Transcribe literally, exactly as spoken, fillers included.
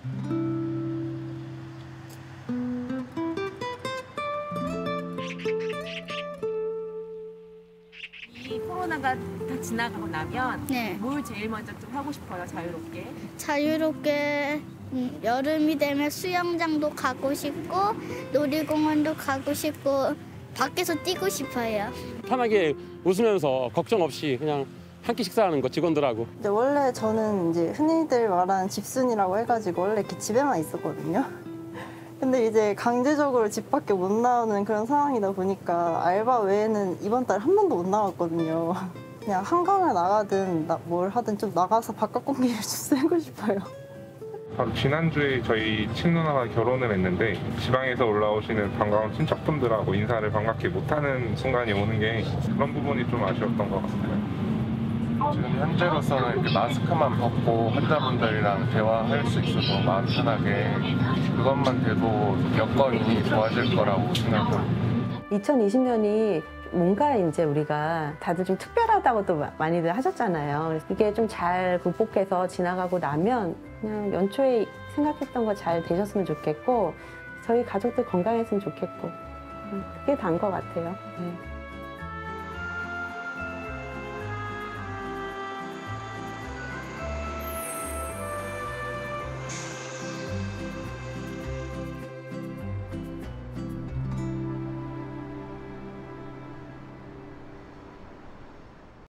이 코로나가 다 지나가고 나면 네. 뭘 제일 먼저 좀 하고 싶어요, 자유롭게? 자유롭게 음, 여름이 되면 수영장도 가고 싶고 놀이공원도 가고 싶고 밖에서 뛰고 싶어요. 편하게 웃으면서 걱정 없이 그냥 한 끼 식사하는 거 직원들하고. 근데 원래 저는 이제 흔히들 말하는 집순이라고 해가지고 원래 이렇게 집에만 있었거든요. 근데 이제 강제적으로 집 밖에 못 나오는 그런 상황이다 보니까 알바 외에는 이번 달 한 번도 못 나갔거든요. 그냥 한강을 나가든 나, 뭘 하든 좀 나가서 바깥 공기를 좀 쐬고 싶어요. 바로 지난주에 저희 친누나가 결혼을 했는데 지방에서 올라오시는 반가운 친척분들하고 인사를 반갑게 못하는 순간이 오는 게 그런 부분이 좀 아쉬웠던 것 같아요. 지금 현재로서는 이렇게 마스크만 벗고 환자분들이랑 대화할 수 있어서 마음 편하게 그것만 돼도 여건이 좋아질 거라고 생각합니다. 이천이십 년이 뭔가 이제 우리가 다들 좀 특별하다고도 많이들 하셨잖아요. 이게 좀 잘 극복해서 지나가고 나면 그냥 연초에 생각했던 거 잘 되셨으면 좋겠고 저희 가족들 건강했으면 좋겠고 그게 다인 것 같아요. 네.